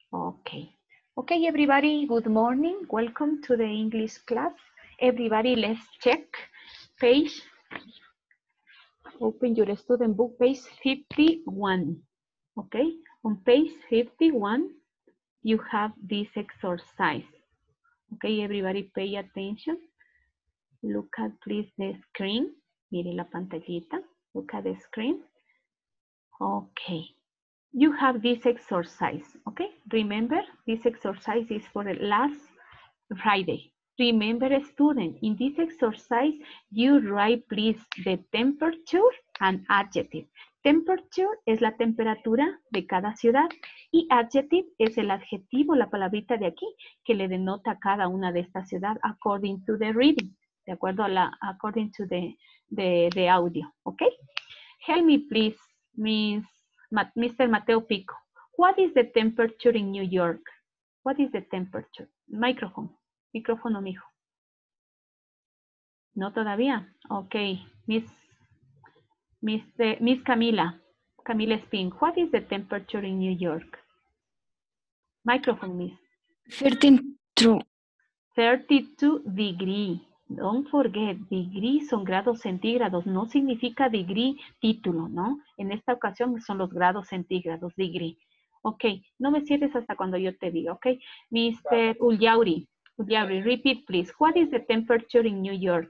Okay. Okay, everybody, good morning. Welcome to the English class. Everybody, let's check page. Open your student book, page 51. Okay, on page 51, you have this exercise. Okay, everybody pay attention. Look at please the screen. Mire la pantallita. Look at the screen. Okay. You have this exercise, okay? Remember, this exercise is for the last Friday. Remember, student, in this exercise, you write, please, the temperature and adjective. Temperature es la temperatura de cada ciudad y adjective es el adjetivo, la palabrita de aquí, que le denota cada una de estas ciudades according to the reading, de acuerdo a la, according to the audio, okay? Help me, please, Mr. Mateo Pico. What is the temperature in New York? What is the temperature? Microphone. Micrófono, mijo. No todavía. Ok. Miss Camila. Camila Spin. What is the temperature in New York? Microphone, miss. 32. 32 degree. Don't forget, degree son grados centígrados, no significa degree título, ¿no? En esta ocasión son los grados centígrados, degree. Ok, no me cierres hasta cuando yo te diga, ok. Mr. Ulyauri, repeat please. What is the temperature in New York?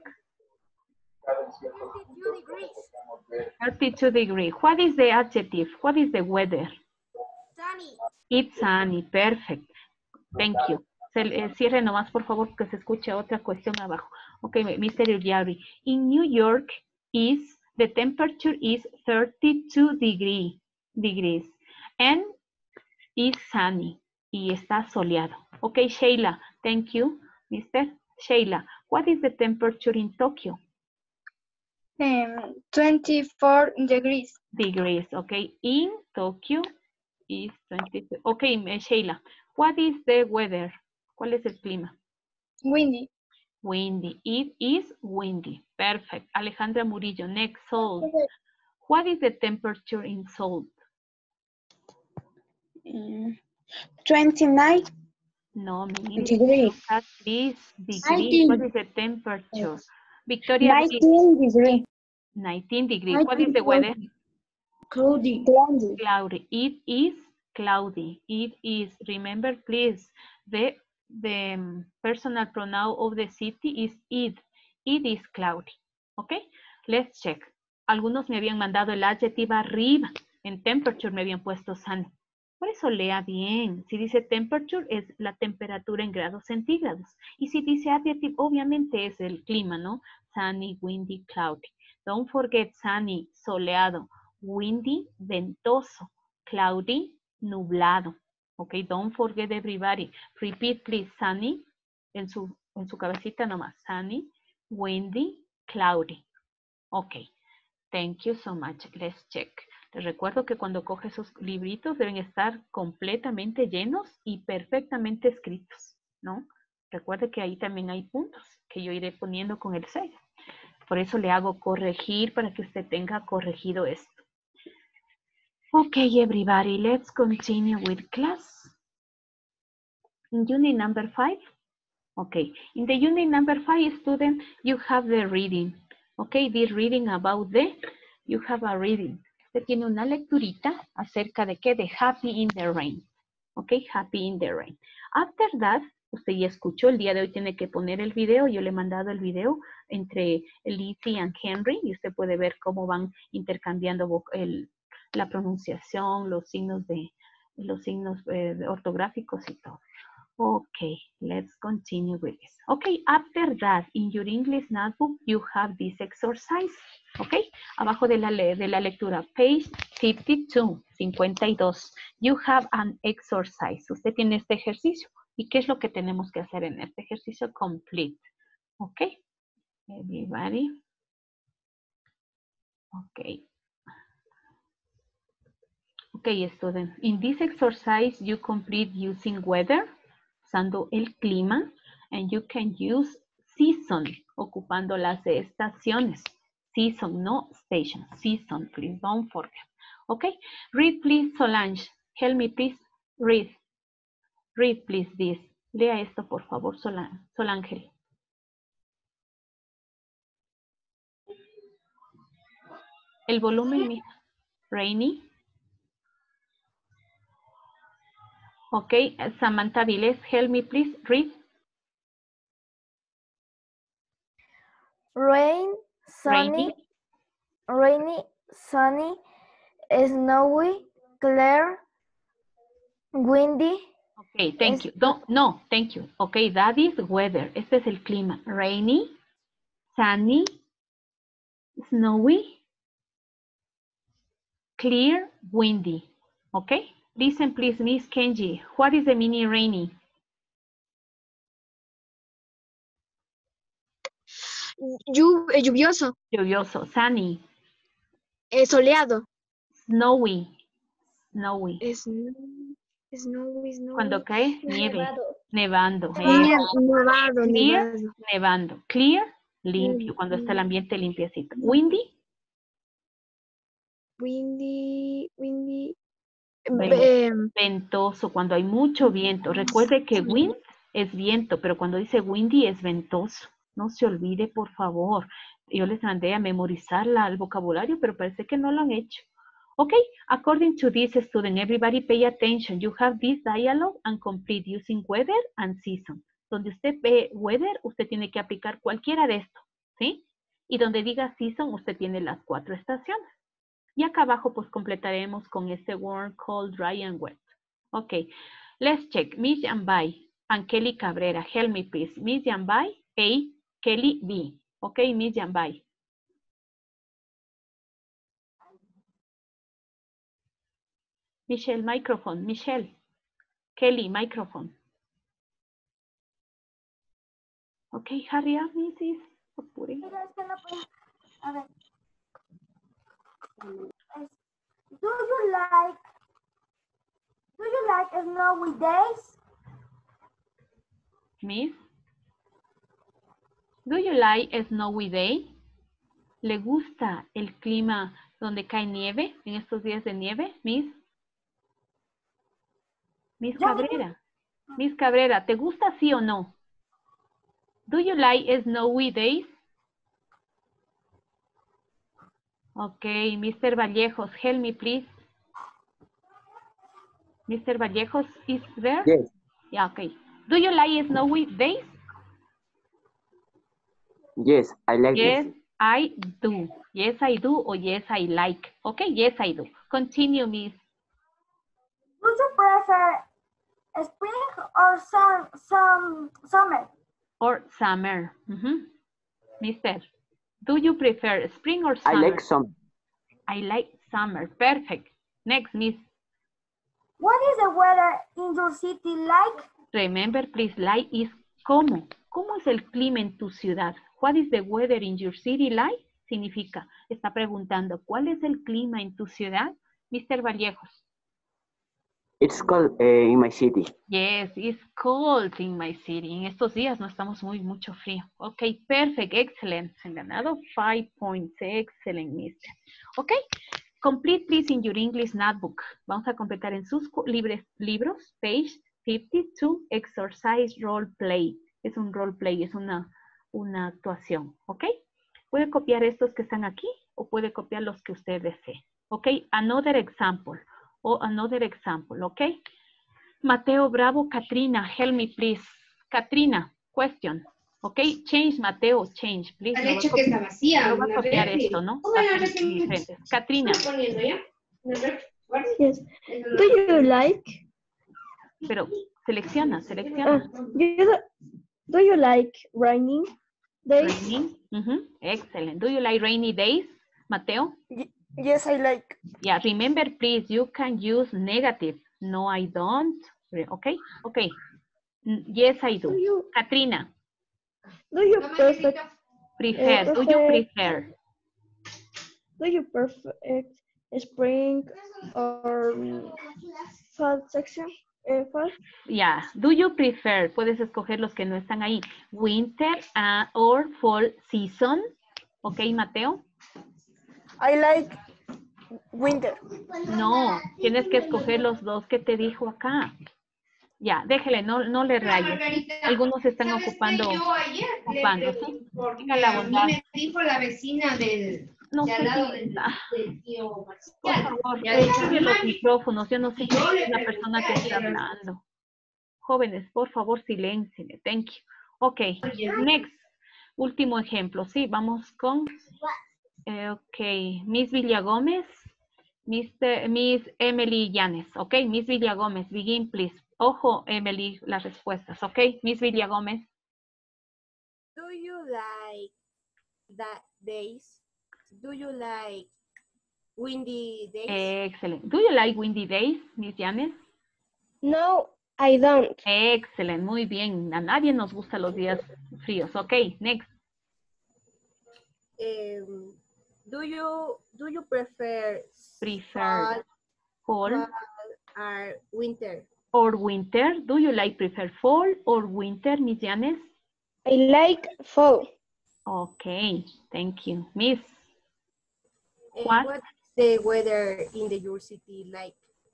32 degrees. 32 degree. What is the adjective? What is the weather? Sunny. It's sunny, perfect. Thank you. Cierre nomás, por favor, que se escuche otra cuestión abajo. Ok, Mr. Uliari. In New York, the temperature is 32 degrees. And it's sunny. Y está soleado. Ok, Sheila. Thank you, Mr. Sheila. What is the temperature in Tokyo? 24 degrees. Degrees, ok. In Tokyo is 22. Ok, Sheila. What is the weather? ¿Cuál es el clima? Windy. Windy. It is windy. Perfect. Alejandra Murillo. Next, Seoul. What is the temperature in Seoul? 29 No, degrees. please. Degree. 19. What is the temperature? Victoria. 19 degrees. 19 degrees. What is the weather? Cloudy. Cloudy. It is cloudy. It is. Remember, please, the personal pronoun of the city is it. It is cloudy. Okay, let's check. Algunos me habían mandado el adjetivo arriba. En temperature me habían puesto sunny. Por eso lea bien. Si dice temperature es la temperatura en grados centígrados. Y si dice adjective, obviamente es el clima, ¿no? Sunny, windy, cloudy. Don't forget sunny, soleado. Windy, ventoso. Cloudy, nublado. Okay, don't forget everybody. Repeat please, sunny, en su cabecita nomás. Sunny, windy, cloudy. Okay, thank you so much. Let's check. Les recuerdo que cuando coge esos libritos deben estar completamente llenos y perfectamente escritos, ¿no? Recuerde que ahí también hay puntos que yo iré poniendo con el sello. Por eso le hago corregir para que usted tenga corregido esto. Okay, everybody, let's continue with class. In unit number 5, okay. In the unit number 5, student, you have the reading. Okay, this reading about you have a reading. Usted tiene una lecturita acerca de qué, de Happy in the Rain. Okay, Happy in the Rain. After that, usted ya escuchó, el día de hoy tiene que poner el video. Yo le he mandado el video entre Lizzie y Henry y usted puede ver cómo van intercambiando la pronunciación, los signos ortográficos y todo. Okay, let's continue with this. Okay, after that, in your English notebook, you have this exercise. Okay, abajo de la lectura, page 52, 52. You have an exercise. Usted tiene este ejercicio. ¿Y qué es lo que tenemos que hacer en este ejercicio? Complete. Okay, everybody. Okay. Okay, student. In this exercise, you complete using weather, usando el clima, and you can use season, ocupando las estaciones. Season, no station. Season, please don't forget. Okay, read please, Solange. Help me please, read. Read, please, this. Lea esto, por favor, Sol Ángel. El volumen, mija. Rainy. Okay, Samantha Viles, help me, please. Read. Rain, sunny, rainy, sunny, snowy, clear, windy. Okay, thank you. No, thank you. Okay, that is weather. Este es el clima. Rainy, sunny, snowy, clear, windy. Okay? Listen, please, Miss Kenji. What is the meaning rainy? Lluvioso. Lluvioso. Sunny. Soleado. Snowy. Snowy. Snowy. Cuando cae nieve. Nevando. Nevado. Clear, nevando. Clear, limpio. Cuando está el ambiente limpiecito. Windy. Windy. Ventoso, cuando hay mucho viento. Recuerde que wind es viento, pero cuando dice windy es ventoso. No se olvide, por favor. Yo les mandé a memorizar el vocabulario, pero parece que no lo han hecho. Ok, according to this student, everybody pay attention. You have this dialogue and complete using weather and season. Donde usted ve weather, usted tiene que aplicar cualquiera de estos, ¿sí? Y donde diga season, usted tiene las 4 estaciones. Y acá abajo, pues, completaremos con este word cold, dry, and wet. Ok, let's check. Miss Yambay and Kelly Cabrera. Help me, please. Miss Yambay, A, Kelly, B. Ok, Miss Yambay. Michelle, microphone. Michelle. Kelly, microphone. Ok, hurry up, Mrs. Apuren. Pero es que no puedo. A ver. Do you like snowy days? Miss. Do you like a snowy day? ¿Le gusta el clima donde cae nieve, en estos días de nieve, Miss? Miss Cabrera. Miss Cabrera, ¿te gusta sí o no? Do you like snowy days? Okay, Mr. Vallejos, help me please. Mr. Vallejos is there? Yes. Yeah, okay. Do you like snowy days? Yes, I like Yes, this. I do. Yes, I do or yes, I like. Okay, yes, I do. Continue, Miss. Do you prefer spring or summer? Or summer. Mister, do you prefer spring or summer? I like some. I like summer. Perfect. Next, Miss. What is the weather in your city like? Remember, please, like is ¿cómo? ¿Cómo es el clima en tu ciudad? What is the weather in your city like? Significa, está preguntando, ¿cuál es el clima en tu ciudad? Mr. Vallejos. It's cold in my city. Yes, it's cold in my city. En estos días no estamos mucho frío. Ok, perfect, excellent. Se han ganado 5 points. Excellent, mister. Ok, complete please in your English notebook. Vamos a completar en sus libros, page 52, exercise role play. Es un role play, es una actuación. Ok, puede copiar estos que están aquí o puede copiar los que usted desee. Ok, another example. O another example, ok? Mateo Bravo, Katrina, help me please. Katrina, question. Ok, change, Mateo, change, please. Han hecho que está vacía. No va a copiar esto, ¿no? Diferentes. Katrina. Yes. Do you like? Pero selecciona. Do you like raining days? Raining. Excellent. Do you like rainy days, Mateo? Yes, I like. Yeah, remember, please, you can use negative. No, I don't. Okay, okay. Yes, I do. Katrina. Do you prefer? Prefer. Do you prefer? Do you prefer spring or fall section? Fall? Yeah. Do you prefer? Puedes escoger los que no están ahí. Winter or fall season. Okay, Mateo. I like winter. No, tienes que escoger los dos que te dijo acá. Ya, déjele, no le raye. Algunos están ocupando, ¿sí? Tenga la bondad. Me dijo la vecina No de sé al lado si, del tío por Marcial. favor, Ya dijo, cierre los "Mami, micrófonos. Yo no sé quién yo es le la persona que pregunté está ayer". hablando. Jóvenes, por favor, silencio. Thank you. Ok, next. Último ejemplo, sí, vamos con, ok, Miss Villagómez, Miss Emily Llanes, ok, Miss Villagómez, begin please. Ojo, Emily, las respuestas, ok, Miss Villagómez. Do you like that days? Do you like windy days? Excellent. Do you like windy days, Miss Llanes? No, I don't. Excellent, muy bien. A nadie nos gustan los días fríos. Ok, next. Do you prefer Prefer fall or winter? or winter? Do you like prefer fall or winter, Miss Llanes? I like fall. Okay, thank you. Miss, What is the weather in your city like?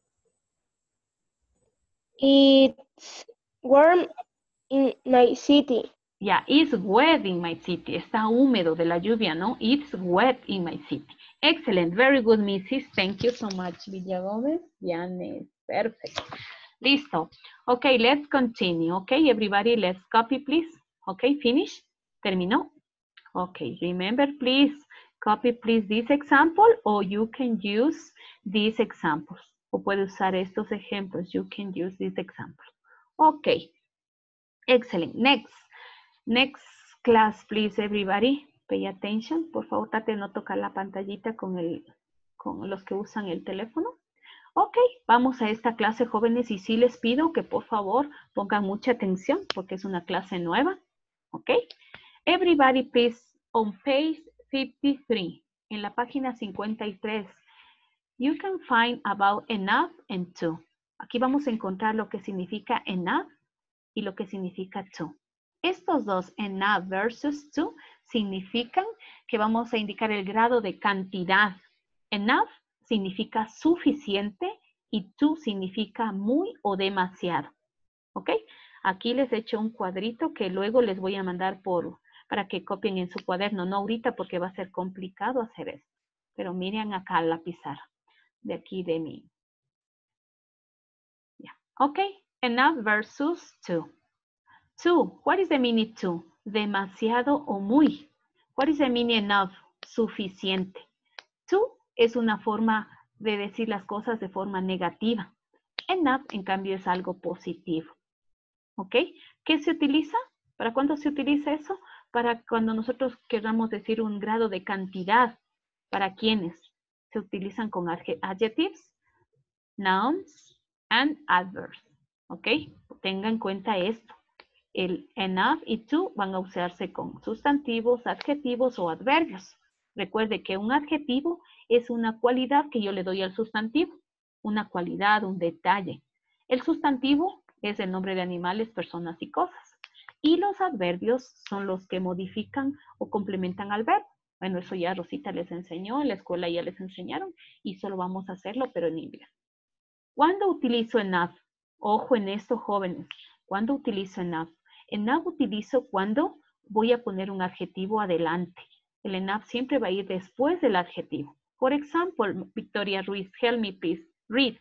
It's warm in my city. yeah, it's wet in my city. Está húmedo de la lluvia, ¿no? It's wet in my city. Excellent, very good, Mrs. Thank you so much, Villagómez. Llanes, perfect. Listo. Okay, let's continue. Okay, everybody, let's copy, please. Okay, finish. Terminó. Okay, remember, please, copy, please, this example, or you can use these examples. O puede usar estos ejemplos. You can use these examples. Okay. Excellent. Next class, please, everybody. Pay attention. Por favor, trate de no tocar la pantallita con los que usan el teléfono. Ok, vamos a esta clase, jóvenes, y sí les pido que por favor pongan mucha atención porque es una clase nueva. Ok. Everybody, please, on page 53, en la página 53, you can find about enough and to. Aquí vamos a encontrar lo que significa enough y lo que significa to. Estos dos, enough versus to, significan que vamos a indicar el grado de cantidad. Enough significa suficiente y to significa muy o demasiado. ¿Ok? Aquí les he hecho un cuadrito que luego les voy a mandar para que copien en su cuaderno. No ahorita porque va a ser complicado hacer esto. Pero miren acá la pizarra de aquí de mí. Yeah. Ok, enough versus to. To, what is the meaning to? Demasiado o muy. What is the meaning enough? Suficiente. To es una forma de decir las cosas de forma negativa. Enough, en cambio, es algo positivo. ¿Ok? ¿Qué se utiliza? ¿Para cuándo se utiliza eso? Para cuando nosotros queramos decir un grado de cantidad. ¿Para quiénes? Se utilizan con adjectives, nouns, and adverbs. ¿Ok? Tenga en cuenta esto. El enough y to van a usarse con sustantivos, adjetivos o adverbios. Recuerde que un adjetivo es una cualidad que yo le doy al sustantivo. Una cualidad, un detalle. El sustantivo es el nombre de animales, personas y cosas. Y los adverbios son los que modifican o complementan al verbo. Bueno, eso ya Rosita les enseñó, en la escuela ya les enseñaron y solo vamos a hacerlo, pero en inglés. ¿Cuándo utilizo enough? Ojo en esto, jóvenes. ¿Cuándo utilizo enough? Enough utilizo cuando voy a poner un adjetivo adelante. El enough siempre va a ir después del adjetivo. Por ejemplo, Victoria Ruiz, help me please. Read.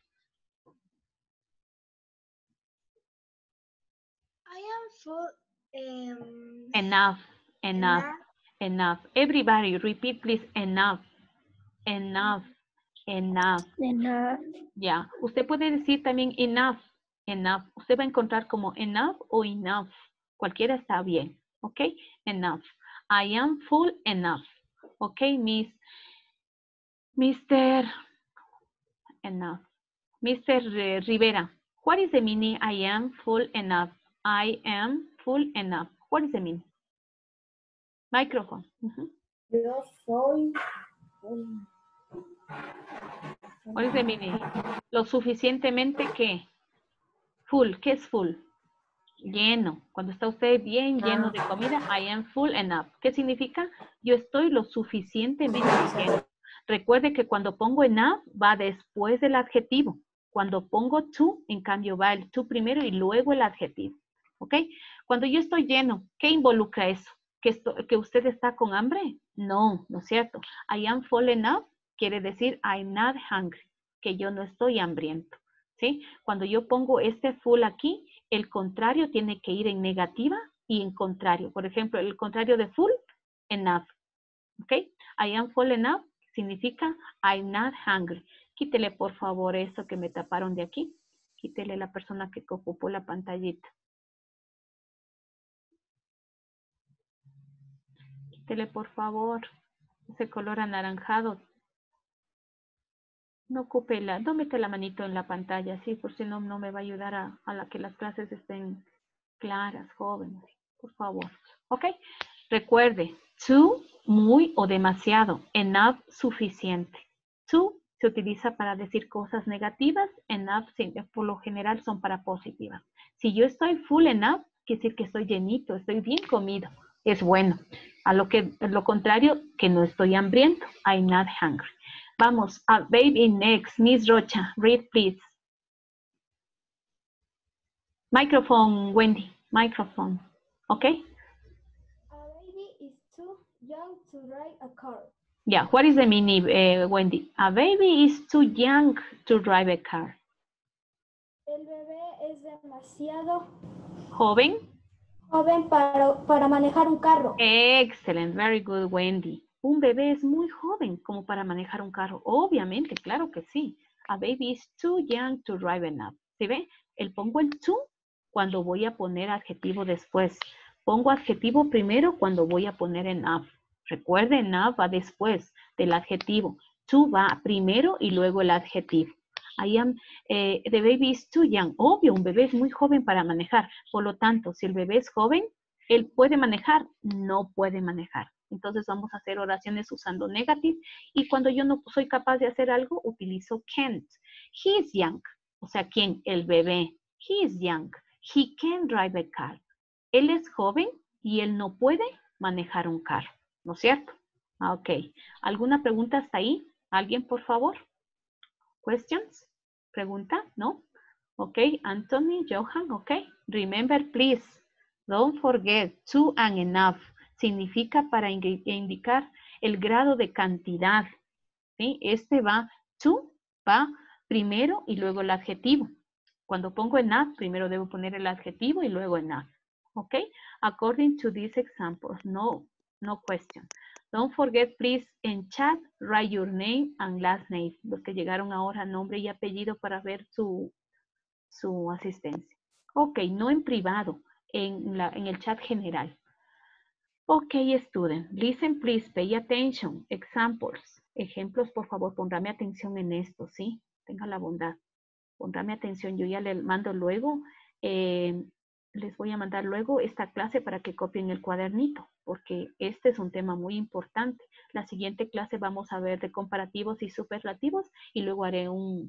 I am full. Enough, enough, enough. Everybody repeat please. Enough, enough, enough. Enough. Ya, usted puede decir también enough, enough. Usted va a encontrar como enough o enough. Cualquiera está bien, ¿ok? Enough. I am full enough. ¿Ok, Mr. Enough. Mr. Rivera, what is the meaning I am full enough? I am full enough. What is the meaning? Microphone. Yo soy. What is the meaning? Lo suficientemente que. Full. ¿Qué es full? Lleno. Cuando está usted bien lleno de comida, I am full enough. ¿Qué significa? Yo estoy lo suficientemente lleno. Recuerde que cuando pongo enough va después del adjetivo. Cuando pongo to, en cambio va el to primero y luego el adjetivo. ¿Ok? Cuando yo estoy lleno, ¿qué involucra eso? ¿Que usted está con hambre? No, no es cierto. I am full enough quiere decir I'm not hungry, que yo no estoy hambriento. ¿Sí? Cuando yo pongo este full aquí, el contrario tiene que ir en negativa y en contrario. Por ejemplo, el contrario de full, enough. ¿Ok? I am full enough significa I'm not hungry. Quítele por favor eso que me taparon de aquí. Quítele la persona que ocupó la pantallita. Quítele por favor ese color anaranjado. No ocupe no mete la manito en la pantalla, sí, por si no, no me va a ayudar a que las clases estén claras, jóvenes, por favor. ¿Ok? Recuerde, too, muy o demasiado. Enough, suficiente. Too se utiliza para decir cosas negativas. Enough, por lo general, son para positivas. Si yo estoy full enough, quiere decir que estoy llenito, estoy bien comido. Es bueno. A lo contrario, que no estoy hambriento. I'm not hungry. Vamos, a baby next. Miss Rocha, read please. Microphone, Wendy. Microphone. Okay? A baby is too young to drive a car. Yeah, what is the meaning, Wendy? A baby is too young to drive a car. El bebé es demasiado Joven. joven para manejar un carro. Excellent, very good, Wendy. Un bebé es muy joven como para manejar un carro. Obviamente, claro que sí. A baby is too young to drive enough. ¿Sí ve? Pongo el to cuando voy a poner adjetivo después. Pongo adjetivo primero cuando voy a poner enough. Recuerde, enough va después del adjetivo. To va primero y luego el adjetivo. The baby is too young. Obvio, un bebé es muy joven para manejar. Por lo tanto, si el bebé es joven, ¿él puede manejar? No puede manejar. Entonces vamos a hacer oraciones usando negative. Y cuando yo no soy capaz de hacer algo, utilizo can't. He is young. O sea, ¿quién? El bebé. He is young. He can drive a car. Él es joven y él no puede manejar un carro. ¿No es cierto? Ok. ¿Alguna pregunta hasta ahí? ¿Alguien, por favor? Questions? ¿Pregunta? ¿No? Ok. Anthony, Johan, ok. Remember, please. Don't forget, to and enough significa para indicar el grado de cantidad. ¿Sí? To va primero y luego el adjetivo. Cuando pongo enough, primero debo poner el adjetivo y luego enough. ¿Ok? According to these examples, no question. Don't forget, please, en chat, write your name and last name. Los que llegaron ahora, nombre y apellido para ver su asistencia. Ok, no en privado. En el chat general. Okay, student, listen please, pay attention. Examples. Ejemplos, por favor, póngame atención en esto, ¿sí? Tenga la bondad. Póngame atención, yo ya le mando luego, les voy a mandar luego esta clase para que copien el cuadernito, porque este es un tema muy importante. La siguiente clase vamos a ver de comparativos y superlativos y luego haré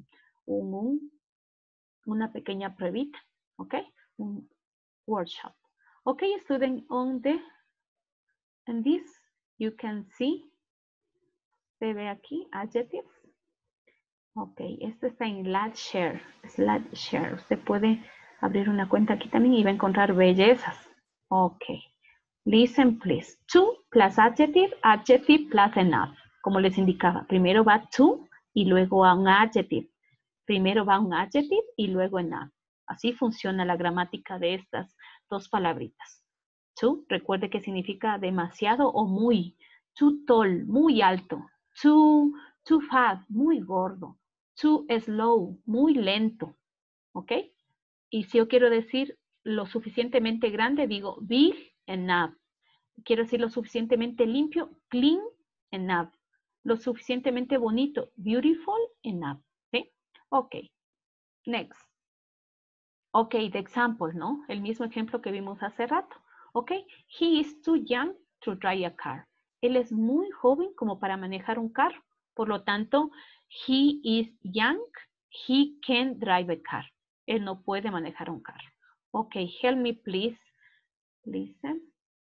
una pequeña pruebita, ¿ok? Un workshop. Okay, student, and this you can see, se ve aquí, adjectives. Ok, esto está en SlideShare. SlideShare. Usted puede abrir una cuenta aquí también y va a encontrar bellezas. Ok. Listen, please. To plus adjective, adjective plus enough. Como les indicaba, primero va to y luego va un adjective. Primero va un adjective y luego enough. Así funciona la gramática de estas dos palabritas. To, recuerde que significa demasiado o muy. Too tall, muy alto. Too fat, muy gordo. Too slow, muy lento. ¿Ok? Y si yo quiero decir lo suficientemente grande, digo big enough. Quiero decir lo suficientemente limpio, clean enough. Lo suficientemente bonito, beautiful enough. ¿Sí? Ok. Next. Ok, the example, ¿no? El mismo ejemplo que vimos hace rato. Ok, he is too young to drive a car. Él es muy joven como para manejar un carro. Por lo tanto, he is young, he can drive a car. Él no puede manejar un carro. Ok, help me please. Listen.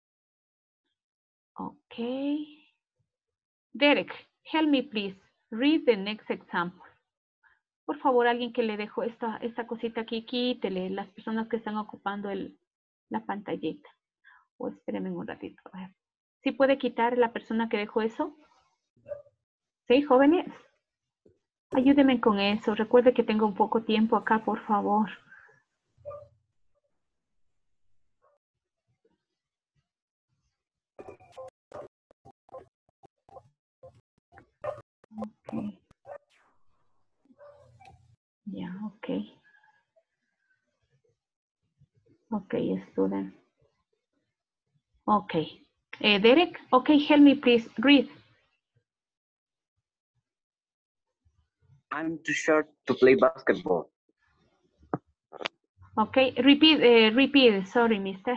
Ok. Derek, help me please. Read the next example. Por favor, alguien que le dejó esta cosita aquí, quítele, las personas que están ocupando la pantallita. O espérenme un ratito. A ver. ¿Sí puede quitar la persona que dejó eso? ¿Sí, jóvenes? Ayúdenme con eso. Recuerde que tengo un poco tiempo acá, por favor. Ok. Ya, ok. Ok, student. Okay. Derek, okay, help me please. Read. I'm too short to play basketball. Okay, repeat. Sorry, mister.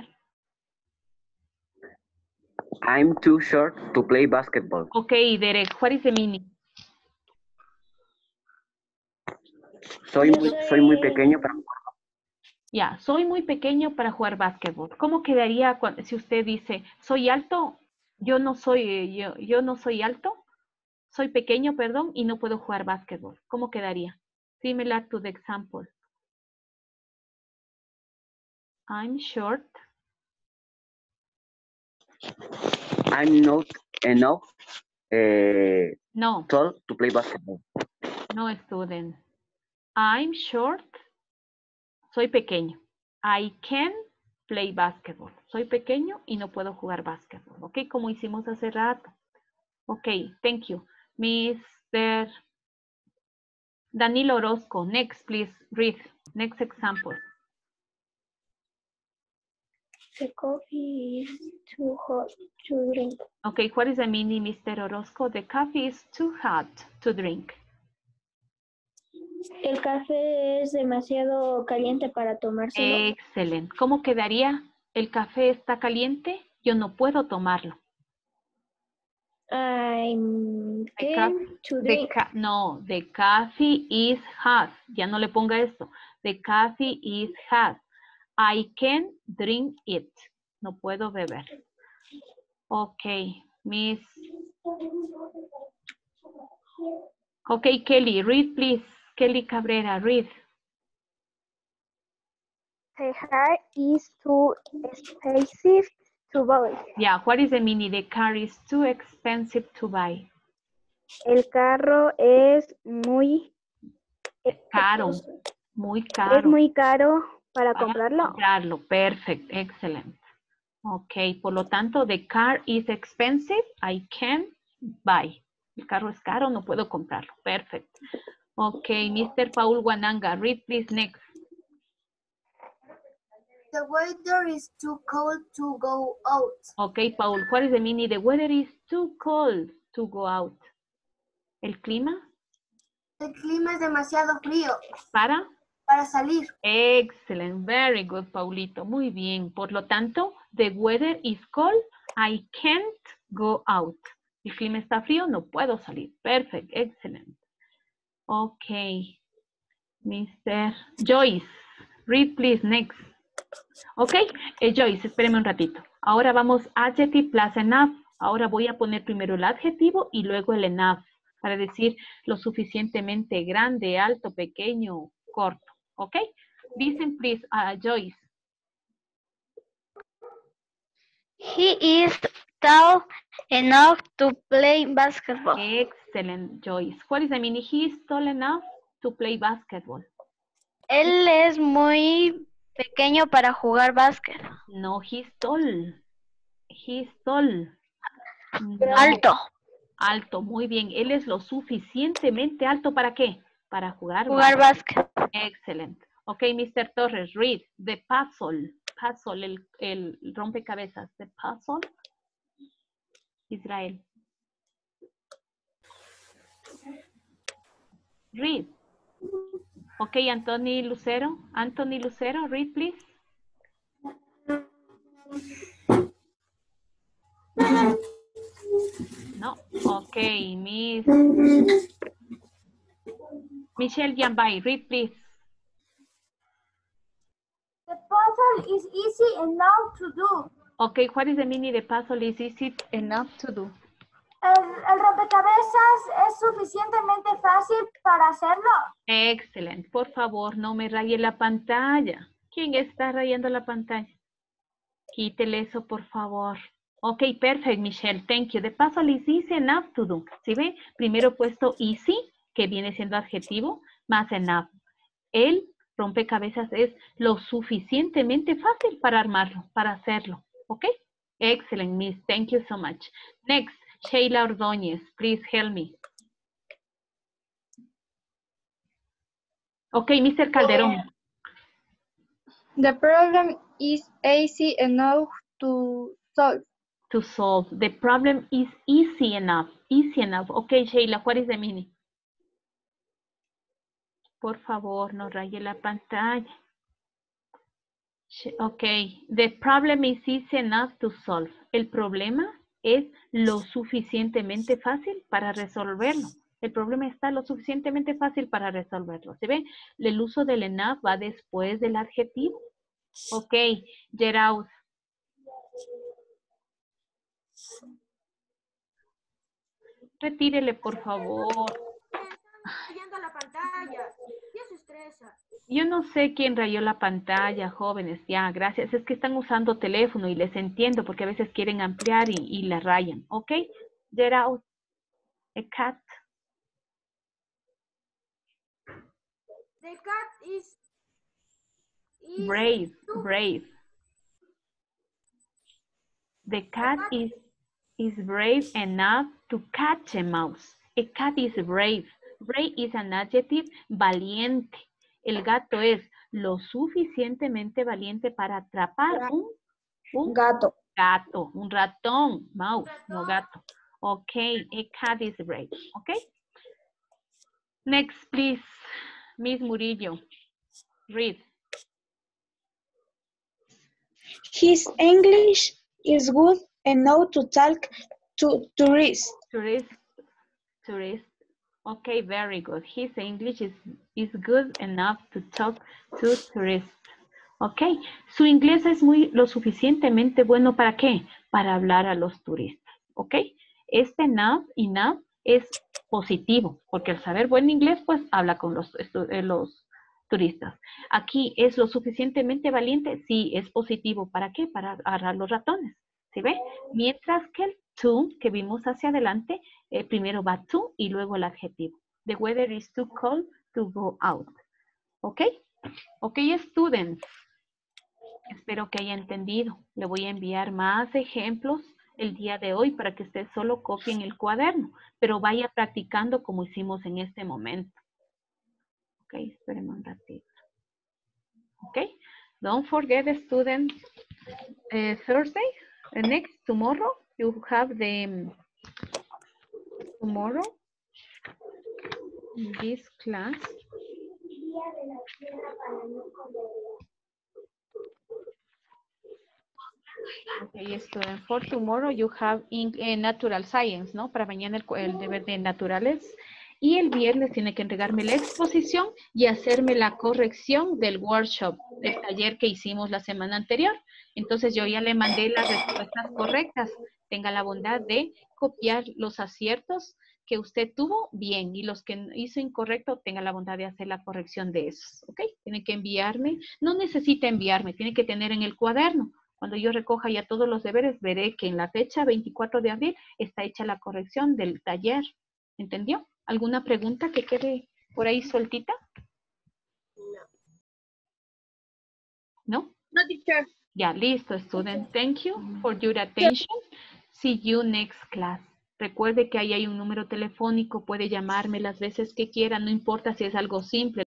I'm too short to play basketball. Okay, Derek, what is the meaning? Soy muy pequeño para Ya, soy muy pequeño para jugar básquetbol. ¿Cómo quedaría si usted dice, soy alto? Yo no soy alto. Soy pequeño, perdón, y no puedo jugar básquetbol. ¿Cómo quedaría? Similar to the example. I'm short. I'm not enough No, tall to play basketball. no, student. I'm short. Soy pequeño. I can play basketball. Soy pequeño y no puedo jugar básquetbol. Ok, como hicimos hace rato. Ok, thank you. Mr. Danilo Orozco, next, please read. Next example. The coffee is too hot to drink. Okay, what is the meaning, Mr. Orozco? The coffee is too hot to drink. El café es demasiado caliente para tomárselo. Excelente. ¿Cómo quedaría? ¿El café está caliente? Yo no puedo tomarlo. I'm going to drink. No, the coffee is hot. Ya no le ponga esto. The coffee is hot. I can drink it. No puedo beber. Ok, Miss. Ok, Kelly, read please. Kelly Cabrera, read. The hair is too expensive to buy. Yeah, what is the meaning? The car is too expensive to buy. El carro es muy Caro, muy es caro. muy caro para Para comprarlo. comprarlo. Perfect, excellent. Ok, por lo tanto, the car is expensive, I can buy. El carro es caro, no puedo comprarlo. Perfect. Ok, Mr. Paul Wananga, read please next. The weather is too cold to go out. Ok, Paul, what is the meaning? The weather is too cold to go out. ¿El clima? El clima es demasiado frío ¿Para? para salir. Excellent, very good, Paulito. Muy bien. Por lo tanto, the weather is cold, I can't go out. El clima está frío, no puedo salir. Perfect, excellent. Ok. Mr. Joyce, read please next. Ok, Joyce, espéreme un ratito. Ahora vamos adjective plus enough. Ahora voy a poner primero el adjetivo y luego el enough para decir lo suficientemente grande, alto, pequeño, corto. Ok, listen please, Joyce. He is tall enough to play basketball. Excellent, Joyce. What is the meaning? He is tall enough to play basketball. Él es muy pequeño para jugar básquet. No, he's tall. He's tall. No. Alto. Alto, muy bien. Él es lo suficientemente alto ¿para qué? Para jugar Básquet. Excelente. Ok, Mr. Torres, read the puzzle. Puzzle, el rompecabezas. The puzzle. Israel. Read. Ok, Anthony Lucero. Anthony Lucero, read please. No. Ok, Miss. Michelle Yambay, read please. The puzzle is easy enough to do. Okay, what is the meaning? The puzzle is easy enough to do. el rompecabezas es suficientemente fácil para hacerlo. Excelente. Por favor, no me raye la pantalla. ¿Quién está rayando la pantalla? Quítele eso, por favor. Ok, perfect, Michelle. Thank you. De paso, es easy enough to do. ¿Sí ve? Primero he puesto easy, que viene siendo adjetivo, más enough. El rompecabezas es lo suficientemente fácil para armarlo, para hacerlo. ¿Ok? Excellent, Miss. Thank you so much. Next, Sheila Ordóñez. Please help me. Ok, Mr. Calderón. The problem is easy enough to solve. To solve. The problem is easy enough. Easy enough. Okay, Sheila, what is the meaning? Por favor, no raye la pantalla. Okay, the problem is easy enough to solve. El problema es lo suficientemente fácil para resolverlo. El problema está lo suficientemente fácil para resolverlo. ¿Se ve? El uso del enough va después del adjetivo. Ok, Gerard. Retírele, por favor. Rayando la pantalla. Ya se estresa. Yo no sé quién rayó la pantalla, jóvenes. Ya, gracias. Es que están usando teléfono y les entiendo porque a veces quieren ampliar y la rayan. ¿Ok? Get out. A cat. The cat is Brave. Brave. The cat is brave enough to catch a mouse. A cat is brave. Brave is an adjective, valiente. El gato es lo suficientemente valiente para atrapar un Gato. gato, un ratón, mouse, no gato. Okay, a cat is brave. Okay. Next, please, Miss Murillo. Read. His English is good enough to talk to tourists. Tourist. Okay, very good. His English is good enough to talk to tourists. Okay, su inglés es lo suficientemente bueno ¿para qué? Para hablar a los turistas. Okay, este enough es positivo, porque al saber buen inglés, pues habla con los turistas. Aquí es lo suficientemente valiente, sí, es positivo. ¿Para qué? Para agarrar los ratones. ¿Sí ve? Mientras que el to, que vimos hacia adelante, primero va to y luego el adjetivo. The weather is too cold to go out. ¿Ok? Ok, students. Espero que haya entendido. Le voy a enviar más ejemplos el día de hoy para que ustedes solo copien el cuaderno, pero vaya practicando como hicimos en este momento. Ok, espérenme un ratito. Ok, don't forget, students, Thursday, next, tomorrow, you have the, tomorrow, in this class, okay, student, for tomorrow you have in natural science, ¿no? Para mañana el deber de naturales. Y el viernes tiene que entregarme la exposición y hacerme la corrección del workshop, del taller que hicimos la semana anterior. Entonces yo ya le mandé las respuestas correctas. Tenga la bondad de copiar los aciertos que usted tuvo bien y los que hizo incorrecto, tenga la bondad de hacer la corrección de esos. ¿Ok? Tiene que enviarme. No necesita enviarme, tiene que tener en el cuaderno. Cuando yo recoja ya todos los deberes, veré que en la fecha 24 de abril está hecha la corrección del taller. ¿Entendió? ¿Alguna pregunta que quede por ahí sueltita? ¿No? No, teacher. Ya, listo, student. Thank you for your attention. See you next class. Recuerde que ahí hay un número telefónico, puede llamarme las veces que quiera, no importa si es algo simple.